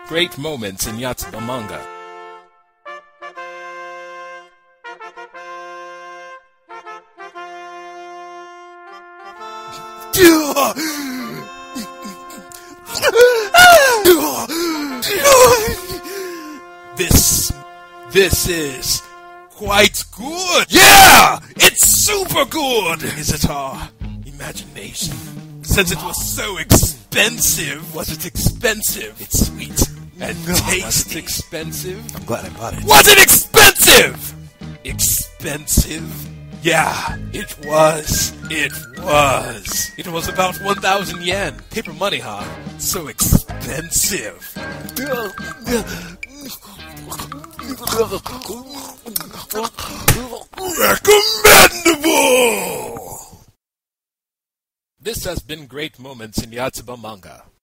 Great moments in Yotsuba Manga. This is quite good. Yeah! It's super good! Is it our imagination? Since it was so expensive. Was it expensive? It's sweet and tasty. Was it expensive? I'm glad I bought it. Was it expensive? Expensive? Yeah, it was. It was. It was about 1,000 yen. Paper money, huh? So expensive. Recommendable! This has been Great Moments in Yotsuba Manga.